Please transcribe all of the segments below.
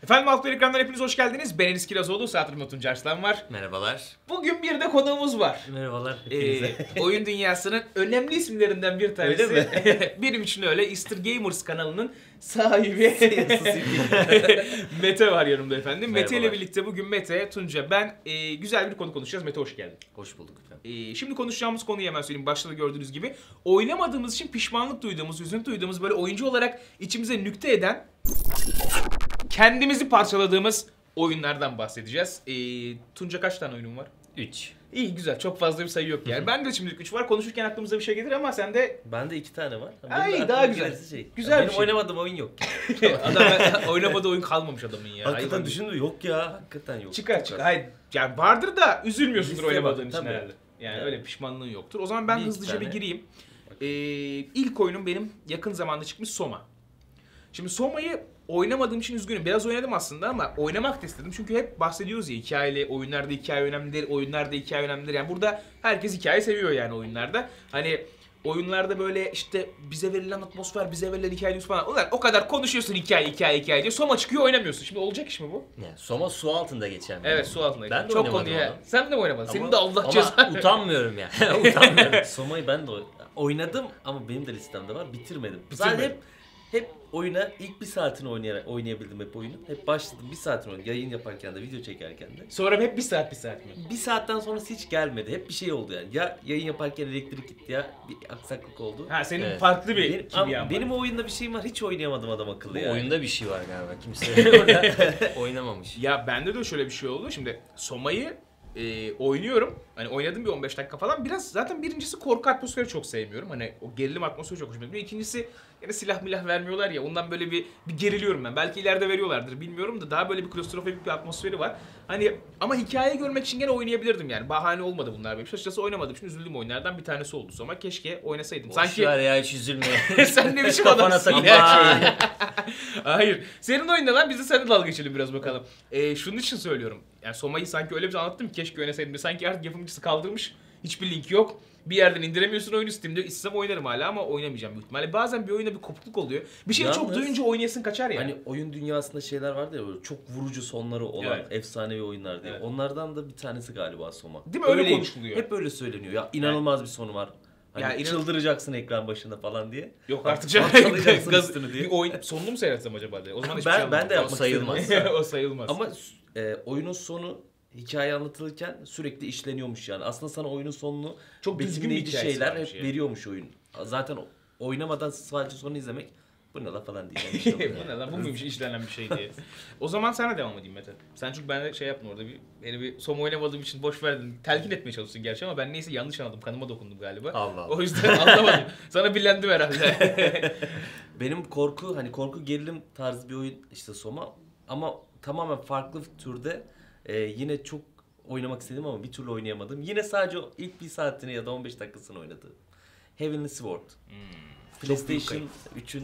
Efendim Altı Ekran'dan hepiniz hoş geldiniz. Ben Enis Kirazoğlu, Satırım Tuncer Arslan var. Merhabalar. Bugün bir de konuğumuz var. Merhabalar hepinize. Oyun dünyasının önemli isimlerinden bir tanesi. Öyle mi? Benim için öyle. Easter Gamers kanalının sahibi Mete var yanımda efendim. Mete ile birlikte bugün Mete, Tunca, ben güzel bir konu konuşacağız. Mete hoş geldin. Hoş bulduk efendim. Şimdi konuşacağımız konuyu hemen söyleyeyim. Başta da gördüğünüz gibi oynamadığımız için pişmanlık duyduğumuz, üzüntü duyduğumuz, böyle oyuncu olarak içimize nükte eden, kendimizi parçaladığımız oyunlardan bahsedeceğiz. Tunca kaç tane oyunun var? 3. İyi, güzel. Çok fazla bir sayı yok yani. Ben de şimdilik 3 var. Konuşurken aklımıza bir şey gelir ama sende... Bende 2 tane var. Ay, daha güzel. Güzel benim bir şey. oynamadığım oyun yok. Adam oynamadığı oyun kalmamış adamın ya. Hakikaten düşündüm, yok ya. Hakikaten yok. Çıkar. Hayır, yani vardır da üzülmüyorsundur Listeye oynamadığın bak, için tabii. herhalde. Yani Evet. öyle pişmanlığın yoktur. O zaman ben Bir iki hızlıca bir tane. gireyim. İlk oyunum benim yakın zamanda çıkmış Soma. Şimdi Soma'yı oynamadığım için üzgünüm. Biraz oynadım aslında ama oynamak da istedim. Çünkü hep bahsediyoruz ya, hikayeli oyunlarda hikaye önemlidir, oyunlarda hikaye önemlidir. Yani burada herkes hikaye seviyor yani oyunlarda. Hani oyunlarda böyle işte bize verilen atmosfer, bize verilen hikaye falan. Ulan o kadar konuşuyorsun hikaye diye. Soma çıkıyor, oynamıyorsun. Şimdi olacak iş mi bu? Ne? Soma su altında geçen. Evet, su altında. Ben de çok oynamadım konuya. onu. Sen de mi oynamadın? Ama- Senin de Allah ama cezanı. utanmıyorum yani. Utanmıyorum. Soma'yı ben de oynadım ama benim de listemde var. Bitirmedim. Zaten hep oyuna ilk bir saatini oynayabildim hep oyunu. Hep başladım bir saatini oynadım. Yayın yaparken de, video çekerken de. Sonra hep bir saat mi? Bir saatten sonrası hiç gelmedi. Hep bir şey oldu yani. Ya yayın yaparken elektrik gitti ya bir aksaklık oldu. Ha, senin Evet. farklı bir Benim, kimyan var. benim o oyunda bir şeyim var. Hiç oynayamadım adam akıllı Bu yani. oyunda bir şey var galiba. Kimse orada oynamamış. Ya bende de şöyle bir şey oldu. Şimdi Soma'yı oynuyorum. Hani oynadım bir 15 dakika falan. Biraz zaten birincisi korku atmosferi çok sevmiyorum. Hani o gerilim atmosferi çok hoşuma gidiyor. İkincisi yani silah milah vermiyorlar ya. Ondan böyle bir geriliyorum ben. Belki ileride veriyorlardır bilmiyorum da daha böyle bir klostrofobik bir atmosferi var. Hani ama hikaye görmek için gene oynayabilirdim yani. Bahane olmadı bunlar benim. Açıkçası oynamadığım için üzüldüğüm oyunlardan bir tanesi oldu Soma. Keşke oynasaydım. Boş Sanki ver ya, hiç üzülme. sen ne biçim Kafana adamsın takma. ya. Hayır. Senin oyunda lan, biz de seninle dalga geçelim biraz bakalım. Şunun için söylüyorum. Yani Soma'yı sanki öyle bir anlattım ki keşke oynasaydım. Sanki artık yapımcısı kaldırmış. Hiçbir link yok. Bir yerden indiremiyorsun oyunu, Steam'de. İstesem oynarım hala ama oynamayacağım büyük ihtimalle. Bazen bir oyunda bir kopukluk oluyor. Bir şeyi çok Yalnız- duyunca oynayasın kaçar ya. Hani oyun dünyasında şeyler vardı ya böyle çok vurucu sonları olan Evet. efsanevi oyunlar diye. Evet. Onlardan da bir tanesi galiba Soma. Değil mi? Öyle Öyleymiş. konuşuluyor. Hep öyle söyleniyor. Ya inanılmaz bir sonu var. Hani Ya çıldıracaksın ekran başında falan diye. Yok artık Parçalayacaksın gaz, üstünü diye. bir oyun sonunu mu seyretsem acaba diye. O zaman hiçbir Ben- şey ben de anlamam. yapmak O sayılmaz. istedim. O sayılmaz. Ama oyunun sonu hikaye anlatılırken sürekli işleniyormuş yani. Aslında sana oyunun sonunu Çok düzgün bir betimleyici hikayesi şeyler varmış hep yani. veriyormuş oyun. Zaten oynamadan sadece sonu izlemek bu ne la falan diyeceğim. Bu ne lan, bu muymuş işlenen bir şey diye. O zaman sana devam edeyim Mete. Sen çünkü ben de şey yaptın orada, beni bir Soma oynamadığım için boş verdin. Telkin etmeye çalıştın gerçi ama ben neyse yanlış anladım. Kanıma dokundum galiba. Allah Allah. O yüzden anlamadım. Sana bilendim herhalde. Benim korku gerilim tarzı bir oyun işte Soma ama tamamen farklı türde yine çok oynamak istedim ama bir türlü oynayamadım. Yine sadece o ilk bir saatini ya da 15 dakikasını oynadı. Heavenly Sword. PlayStation 3'ün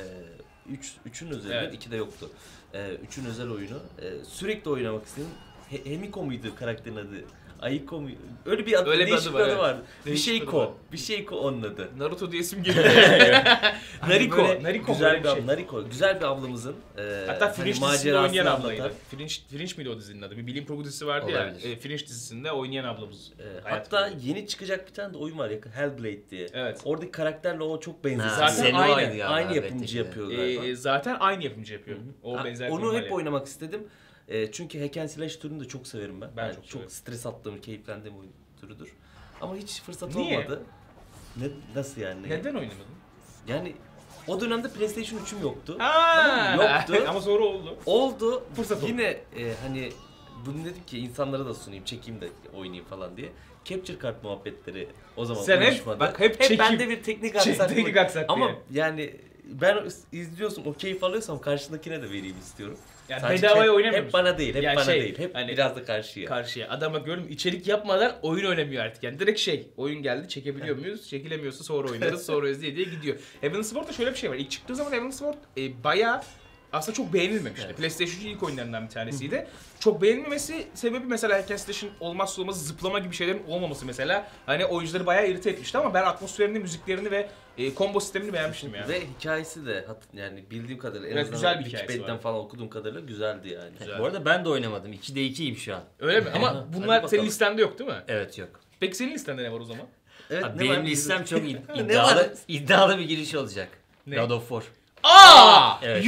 3'ün özelinde Evet. 2'de yoktu. 3'ün özel oyunu. Sürekli oynamak istedim. Hemiko muydu karakterin adı? Ayiko mu? Öyle bir adı, Öyle bir değişik adı bir var, adı evet. vardı. Bir Değişik şey adı var. ko. Bir şey ko onun adı. Naruto diye isim geliyor. Nariko. Böyle Nariko güzel böyle bir bir şey. Nariko. Güzel bir ablamızın Hatta Fringe dizisinde macerasını oynayan anlatan. ablaydı. Fringe miydi o dizinin adı? Bir bilim kurgu dizisi vardı Olabilir. ya. Fringe dizisinde oynayan ablamız. Hatta yeni çıkacak bir tane de oyun var yakın Hellblade diye. Evet. Oradaki karakterle o çok benziyor. Zaten Senua'ydı aynı. ya, Aynı elbette yapımcı ki de. yapıyor galiba. Zaten aynı yapımcı yapıyor. O benzer Onu konular hep yani. oynamak istedim. Çünkü hack and slash türünü de çok severim ben. Ben Yani çok çok severim. stres attığım, keyiflendiğim oyun türüdür. Ama hiç fırsat Niye? olmadı. Nasıl yani? Neden oynamadın? Yani o dönemde PlayStation 3'üm yoktu. Aa, Yoktu. Ama sonra oldu. Oldu. Fırsat oldu. Yine hani bunu dedim ki insanlara da sunayım, çekeyim de oynayayım falan diye. Capture kart muhabbetleri o zaman Sen hep- uyuşmadı. bak hep çekim. bende bir teknik aksaklık. Teknik aksaklık Ama yani. yani ben izliyorsun o keyif alıyorsam karşındakine de vereyim istiyorum. Yani Sadece bedavaya oynamıyor hep musun? bana değil, hep Yani bana şey, değil. Hep hani- biraz da karşıya. Karşıya. Adama gördüm içerik yapmadan oyun oynamıyor artık yani. Direkt oyun geldi, çekebiliyor muyuz? Çekilemiyorsa sonra oynarız, sonra izleye diye gidiyor. Heavenly Sword'da şöyle bir şey var. İlk çıktığı zaman Heavenly Sword bayağı aslında çok beğenilmemişti. Evet. PlayStation ilk oyunlarından bir tanesiydi. Çok beğenilmemesi sebebi mesela Hack and Slash'in olmazsa olmazı zıplama gibi şeylerin olmaması mesela. Hani oyuncuları bayağı irite etmişti ama ben atmosferini, müziklerini ve combo sistemini beğenmiştim yani. Ve hikayesi de yani bildiğim kadarıyla en Evet, azından güzel bir hikayesi Wikipedia'dan var. falan okuduğum kadarıyla güzeldi yani. Güzel. Bu arada ben de oynamadım. 2'de 2'yim şu an. Öyle mi? Ama Hadi bunlar bakalım. senin listende yok değil mi? Evet yok. Peki senin listende ne var o zaman? Evet, Abi ne var? benim listem çok Ne iddialı, var? iddialı bir giriş olacak. Ne? God of War. Aa! Evet.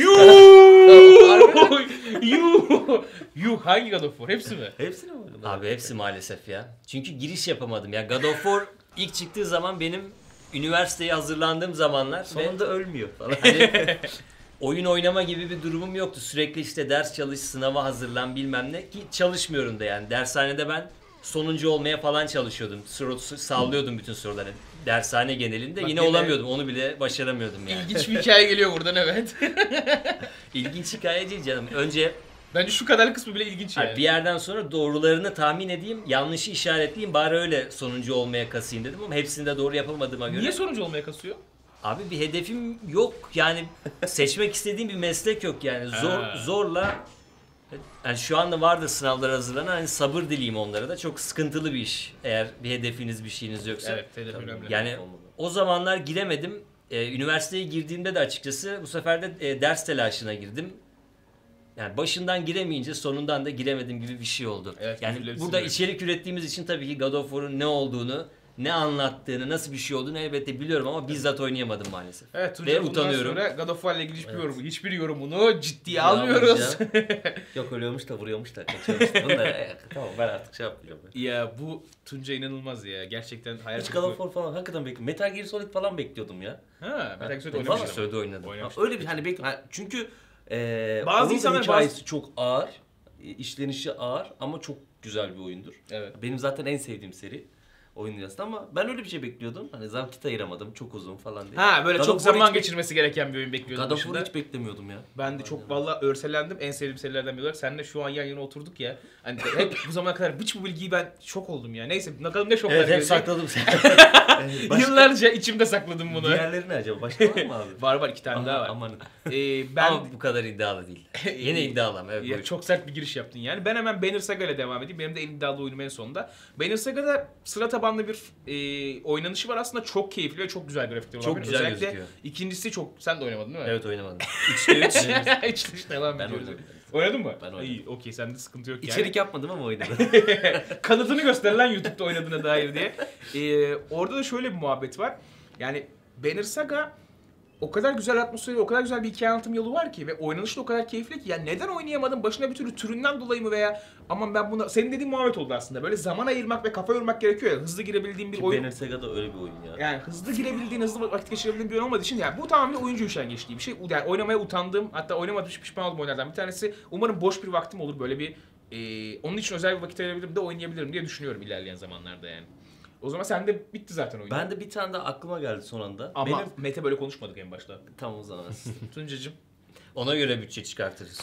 Yuh hangi God of War? Hepsi mi? Hepsini mi oynadın? Abi hepsi maalesef ya. Çünkü giriş yapamadım ya. God of War ilk çıktığı zaman benim üniversiteye hazırlandığım zamanlar ve Sonunda ölmüyor falan. hani oyun oynama gibi bir durumum yoktu. Sürekli işte ders çalış, sınava hazırlan bilmem ne ki çalışmıyorum da yani. Dershanede ben sonuncu olmaya falan çalışıyordum. Sallıyordum bütün soruları. Dershane genelinde Bak yine yine- olamıyordum. Onu bile başaramıyordum yani. İlginç bir hikaye geliyor buradan evet. İlginç hikaye değil canım. Önce Bence şu kadarlık kısmı bile ilginç yani. bir yerden sonra doğrularını tahmin edeyim, yanlışı işaretleyeyim, bari öyle sonuncu olmaya kasayım dedim ama hepsini de doğru yapamadığıma göre. Niye sonuncu olmaya kasıyor? Abi bir hedefim yok yani seçmek istediğim bir meslek yok yani Ha. zorla yani şu anda vardır sınavlara hazırlanan hani sabır dileyim onlara da çok sıkıntılı bir iş eğer bir hedefiniz bir şeyiniz yoksa. Evet, hedef önemli. Yani o zamanlar giremedim. Üniversiteye girdiğimde de açıkçası bu sefer de ders telaşına girdim. Yani başından giremeyince sonundan da giremedim gibi bir şey oldu. Evet, yani üzülebilirsin burada öyle. içerik ürettiğimiz için tabii ki God of War'un ne olduğunu, ne anlattığını, nasıl bir şey olduğunu elbette biliyorum ama bizzat oynayamadım maalesef. Evet, Ve Tuncay bundan utanıyorum. sonra God of War'la ilgili Evet. hiçbir yorumunu ciddiye Ya almıyoruz. almayacağım. Yok ölüyormuş da vuruyormuş da kaçıyormuş da. Bunları tamam ben artık şey yapmayacağım. Ya bu Tuncay inanılmaz ya. Gerçekten hayal Hiç God of War falan hakikaten bekliyorum. Metal Gear Solid falan bekliyordum ya. Ha, Metal Gear Solid Ha, oynamıştım. vallahi Sözde oynadım. Oynamıştım. Öyle bir hani çünkü Bazı onun da insanlar hikayesi çok ağır. İşlenişi ağır ama çok güzel bir oyundur. Evet. Benim zaten en sevdiğim seri oyun dünyasında ama ben öyle bir şey bekliyordum. Hani vakit ayıramadım çok uzun falan diye. Ha böyle God çok of War zaman hiç geçirmesi gereken bir oyun bekliyordum God of War'ı dışında. hiç beklemiyordum ya. Ben de çok valla örselendim. En sevdiğim serilerden biri olarak. Seninle şu an yan yana oturduk ya. Hani hep bu zamana kadar bu bilgiyi ben şok oldum ya. Neyse bakalım ne şoklar Evet hep gelecek. sakladım seni. Yıllarca içimde sakladım bunu. Diğerleri ne acaba? Başka var mı abi? Var 2 tane daha var. Aman. Ben Ama bu kadar iddialı değil. Yine iddialı ama evet. ya, buyur. çok sert bir giriş yaptın yani. Ben hemen Banner Saga ile devam edeyim. Benim de en iddialı oyunum en sonunda. Banner Saga'da sıra tabanlı bir oynanışı var. Aslında çok keyifli ve çok güzel grafikleri olan Çok bir oyun. güzel Özellikle gözüküyor. ikincisi çok... Sen de oynamadın değil mi? Evet oynamadım. 3'te 3. İşte devam Ben ediyoruz. oynadım. Oynadın mı? Ben oynadım. İyi, okey sende sıkıntı yok yani. İçerik yapmadım ama oynadım. Kanıtını göster lan YouTube'da oynadığına dair diye. Orada da şöyle bir muhabbet var. Yani Banner Saga o kadar güzel atmosferi, o kadar güzel bir hikaye anlatım yolu var ki ve oynanışı da o kadar keyifli ki. Yani neden oynayamadım? Başına bir türlü türünden dolayı mı veya aman ben buna... Senin dediğin muhabbet oldu aslında. Böyle zaman ayırmak ve kafa yormak gerekiyor ya. Hızlı girebildiğin bir Ki oyun. Banner Saga'da öyle bir oyun ya. Yani hızlı girebildiğin, hızlı vakit geçirebildiğin bir oyun olmadığı için yani bu tamamen oyuncu üşengeçliği bir şey. Yani oynamaya utandığım, hatta oynamadığım için pişman olduğum oyunlardan bir tanesi. Umarım boş bir vaktim olur böyle bir onun için özel bir vakit ayırabilirim de oynayabilirim diye düşünüyorum ilerleyen zamanlarda yani. O zaman sende bitti zaten oyun. Ben de bir tane daha aklıma geldi son anda. Ama Benim Mete böyle konuşmadık en başta. tam o zaman. Tuncacığım Ona göre bütçe çıkartırız.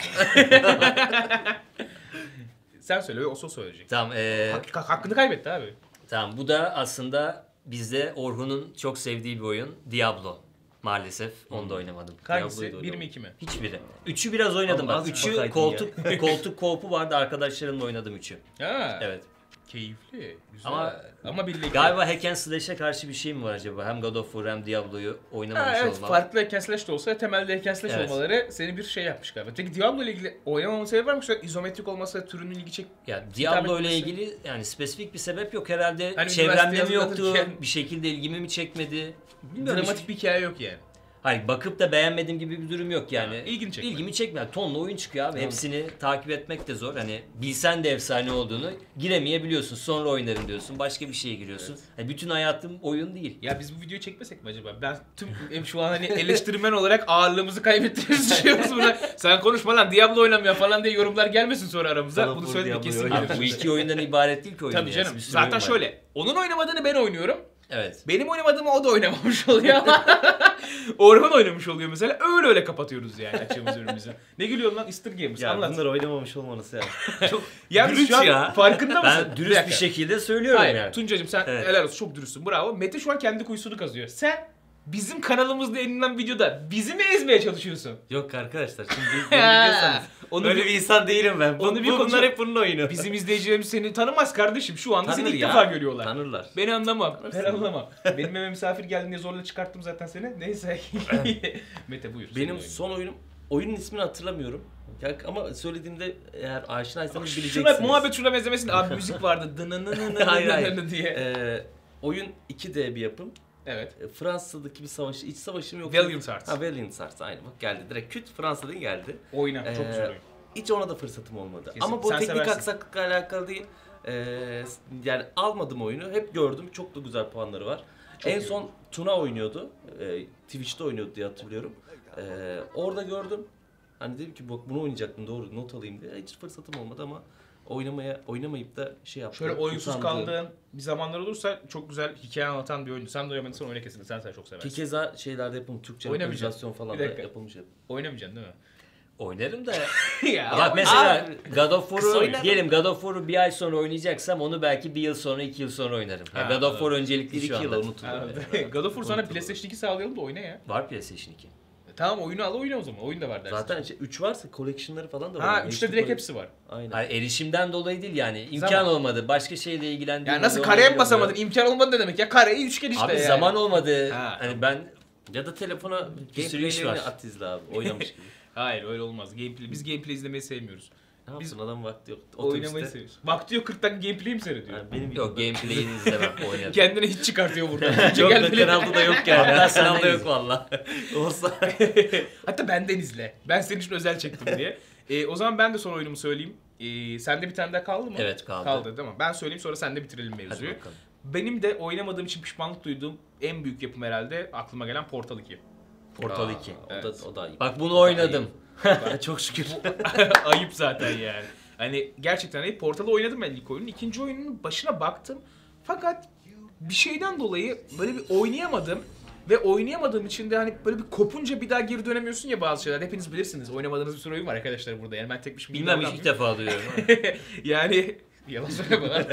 sen söyle ve Oso söyleyecek. Tamam. Hakkını kaybetti abi. Tamam bu da aslında bizde Orhun'un çok sevdiği bir oyun Diablo. Maalesef onu da oynamadım. Hangisi? Diablo'yu da 1 mi oynadım. 2 mi? Hiçbiri. 3'ü biraz oynadım Ama bak. azıcık 3'ü bakaydın koltuk co-op'u vardı arkadaşlarımla oynadım 3'ü. Ha. Evet. Keyifli. Güzel. Ama- Ama birlikte. Galiba Hack and Slash'e karşı bir şey mi var acaba? Hem God of War hem Diablo'yu oynamamış Evet, olmam. farklı hack and slash de olsa temelde hack and slash Evet. olmaları seni bir şey yapmış galiba. Peki Diablo ile ilgili oynamamın sebebi var mı? Şöyle izometrik olması, türünün ilgi çek... Ya Diablo ile etmesi. ilgili yani spesifik bir sebep yok herhalde. Hani Çevremde mi üniversite yoktu? hazırlanırken- Bir şekilde ilgimi mi çekmedi? Bilmiyorum. Dramatik bir hikaye yok yani. Hayır bakıp da beğenmediğim gibi bir durum yok yani. Ha, ilgini çekmedi. İlgimi çekmedi. Tonla oyun çıkıyor abi. Tamam. Hepsini takip etmek de zor. Hani bilsen de efsane olduğunu giremeyebiliyorsun. Sonra oynarım diyorsun. Başka bir şeye giriyorsun. Evet. Hani bütün hayatım oyun değil. Ya biz bu videoyu çekmesek mi acaba? Ben tüm şu an hani eleştirmen olarak ağırlığımızı kaybettiğimizi düşünüyoruz burada. Sen konuşma lan Diablo oynamıyor falan diye yorumlar gelmesin sonra aramıza. Sana Bunu bu söylemek Diablo'yu kesin oynayalım. gelir. Bu iki oyundan ibaret değil ki oyun. Tabii dünyası. canım. Bir sürü Zaten oyun var. şöyle. Onun oynamadığını ben oynuyorum. Evet. Benim oynamadığımı o da oynamamış oluyor ama Orhun oynamış oluyor mesela. Öyle kapatıyoruz yani açığımız önümüzü. Ne gülüyorsun lan? Easter Gamers. Ya Anlat. bunlar oynamamış olmanız ya. Çok Ya gülünç şu an ya. farkında mısın? Ben dürüst bir dakika. şekilde söylüyorum Hayır, yani. Tuncacığım sen Evet. helal olsun çok dürüstsün. Bravo. Mete şu an kendi kuyusunu kazıyor. Sen bizim kanalımızda yayınlanan videoda bizi mi ezmeye çalışıyorsun? Yok arkadaşlar şimdi beni biliyorsanız Onu öyle bir insan değilim ben. onu bir Bunlar konuşalım. hep bunun oyunu. Bizim izleyicilerimiz seni tanımaz kardeşim. Şu anda seni Tanır ilk ya. defa görüyorlar. Tanırlar. Beni anlamam. Ben Tanırsın. anlamam. Benim eve misafir geldin diye zorla çıkarttım zaten seni. Neyse. Mete buyur. senin Benim oyunun. son oyunum, oyunun ismini hatırlamıyorum. Ya, ama söylediğimde eğer aşinaysanız bileceksiniz. Şuna muhabbet şuna benzemesin. Abi müzik vardı. Hayır, hayır. diye. Oyun 2D bir yapım. Evet. Fransa'daki bir savaşı, iç savaşı mı yoksa? Valiant Hearts. Ha Valiant Hearts aynen bak geldi. Direkt küt Fransa'dan geldi. Oyna. Çok Ee, güzel oyun. Hiç ona da fırsatım olmadı. Kesin. Ama bu Sen teknik seversin. aksaklıkla alakalı değil. Yani almadım oyunu. Hep gördüm. Çok da güzel puanları var. Çok en iyi son Tuna oynuyordu. Twitch'te oynuyordu diye hatırlıyorum. Orada gördüm. Hani dedim ki bak bunu oynayacaktım doğru not alayım diye. Hiç fırsatım olmadı ama oynamayıp da şey yaptım. Şöyle oyunsuz utandım. kaldığın bir zamanlar olursa çok güzel hikaye anlatan bir oyun. Sen de oynamadıysan oyna kesin. Sen çok seversin. Ki keza şeylerde yapılmış. Türkçe Oynamayacağım. lokalizasyon falan Bir da dakika. yapılmış hep. Oynamayacaksın değil mi? Oynarım da. ya Bak mesela Abi, God of kısa War'u oynarım. diyelim God of War'u bir ay sonra oynayacaksam onu belki bir yıl sonra 2 yıl sonra oynarım. Yani Ha, God of War öncelikli 1-2 şu yıla anda. unutulur. God of War sana Unutulur. PlayStation 2 sağlayalım da oyna ya. Var PlayStation 2. Tamam oyunu al oyna o zaman. Oyun da var dersin. Zaten 3 varsa collection'ları falan da var. Ha Yani 3'te HD direkt collect- hepsi var. Aynen. Hayır, erişimden dolayı değil yani. İmkan Zaman. olmadı. Başka şeyle ilgilendiğim. Yani nasıl oluyor, kareye mi oluyor. basamadın? İmkan olmadı ne demek ya? Kareyi üçgen işte Abi yani. zaman olmadı. Ha. Hani ben Ya da telefona Bir sürü iş gameplay'lerini var. at izle abi. Oynamış gibi. Hayır öyle olmaz. Gameplay, biz gameplay izlemeyi sevmiyoruz. Ne Biz- yapsın adam vakti yok. Oynamayı Otobüste. seviyoruz. Vakti yok 40 dakika gameplay mi seyrediyor? Yani benim yok gameplay'ini izlemem oynarım. Kendine hiç çıkartıyor burada. Yok da Gameplay- kanalda da yok yani. Hatta Kanalda senden yok valla. Olsa. Hatta benden izle. Ben senin için özel çektim diye. O zaman ben de son oyunumu söyleyeyim. Sende bir tane daha kaldı mı? Evet, kaldı. Kaldı değil mi? Ben söyleyeyim sonra sen de bitirelim Hadi mevzuyu. bakalım. Benim de oynamadığım için pişmanlık duyduğum en büyük yapım herhalde aklıma gelen Portal 2. Portal 2. Evet. O da iyi. Bak bunu oynadım. Çok şükür. Ayıp zaten yani. Hani gerçekten ayıp. Portal'ı oynadım ben ilk oyunun. İkinci oyunun başına baktım. Fakat bir şeyden dolayı böyle bir oynayamadım. Ve oynayamadığım için de hani böyle bir kopunca bir daha geri dönemiyorsun ya bazı şeyler. Hepiniz bilirsiniz. Oynamadığınız bir sürü oyun var arkadaşlar burada. Yani ben tek başıma Bilmem bilmem ilk defa duyuyorum. yani yalan söyleme lan.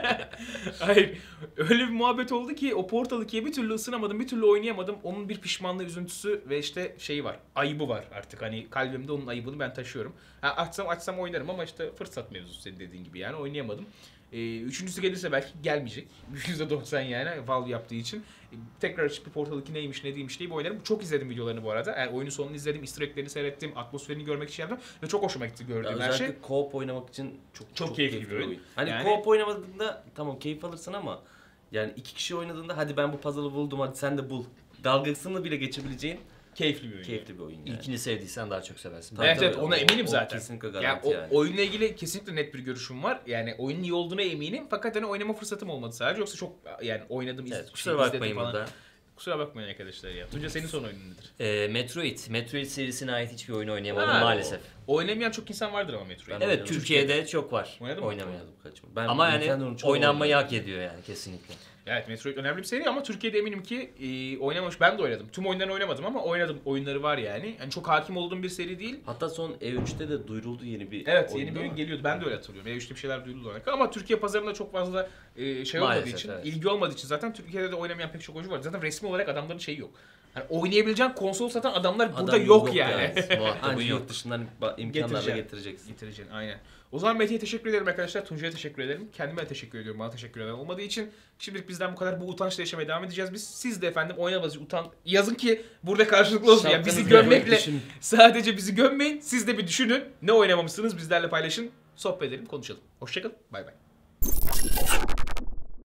Hayır. Öyle bir muhabbet oldu ki o Portal 2'ye bir türlü ısınamadım, bir türlü oynayamadım. Onun bir pişmanlığı, üzüntüsü ve işte şeyi var. Ayıbı var artık. Hani kalbimde onun ayıbını ben taşıyorum. Ha, açsam oynarım ama işte fırsat mevzusu senin dediğin gibi yani oynayamadım. Üçüncüsü gelirse belki gelmeyecek. %90 yani Valve yaptığı için. Tekrar açıp bir Portal 2 neymiş ne değilmiş deyip oynarım. Çok izledim videolarını bu arada. Yani oyunun sonunu izledim, easter egg'lerini seyrettim, atmosferini görmek için yaptım. Ve çok hoşuma gitti gördüğüm her şey. Özellikle co-op oynamak için çok keyifli bir oyun. Hani Yani- co-op oynamadığında tamam keyif alırsın ama yani 2 kişi oynadığında hadi ben bu puzzle'ı buldum hadi sen de bul. Dalgasını bile geçebileceğin Keyifli bir oyun. keyifli bir oyun yani. İlkini sevdiysen daha çok seversin. Tabii, Evet tabii. evet ona O- eminim o zaten. kesinlikle Yani garanti o yani. oyunla ilgili kesinlikle net bir görüşüm var. Yani oyunun iyi olduğuna eminim. Fakat hani oynama fırsatım olmadı sadece. Yoksa çok yani oynadım, Evet, şey, kusura izledim bakmayın falan. burada. Kusura bakmayın arkadaşlar ya. Tunca senin son oyunun nedir? Metroid serisine ait hiçbir oyunu oynayamadım Ha, maalesef. Oynamayan çok insan vardır ama Metroid. Ben Evet oynadım. Türkiye'de çok var Oynadın mı? oynamayan. Oynadım kaçma. Ben Ama yani Nintendo'nun çoğu oynanmayı oynadım. hak ediyor yani kesinlikle. Evet Metroid önemli bir seri ama Türkiye'de eminim ki oynamamış. Ben de oynadım. Tüm oyunlarını oynamadım ama oynadım. Oyunları var yani. Yani çok hakim olduğum bir seri değil. Hatta son E3'te de duyuruldu yeni bir Evet oyun yeni bir oyun ama. geliyordu. Ben de öyle hatırlıyorum. E3'te bir şeyler duyuldu olarak. Ama Türkiye pazarında çok fazla şey Maalesef, olmadığı için, evet. ilgi olmadığı için zaten Türkiye'de de oynamayan pek çok oyuncu var. Zaten resmi olarak adamların şeyi yok. Yani oynayabileceğin konsol satan adamlar burada Adam yok yani. Muhatabın Ancak yok. yurt dışından imkanlarla Getireceksin. getireceksin. Getireceksin aynen. O zaman Mete'ye teşekkür ederim arkadaşlar. Tuncay'a teşekkür ederim. Kendime de teşekkür ediyorum. Bana teşekkür eden olmadığı için. Şimdilik bizden bu kadar. Bu utançla yaşamaya devam edeceğiz biz. Siz de efendim oynamanızı yazın ki burada karşılıklı olsun. Yani bizi Şapkanızı gömmekle koyup düşünün. sadece bizi gömmeyin. Siz de bir düşünün. Ne oynamamışsınız bizlerle paylaşın. Sohbet edelim, konuşalım. Hoşçakalın. Bay bay.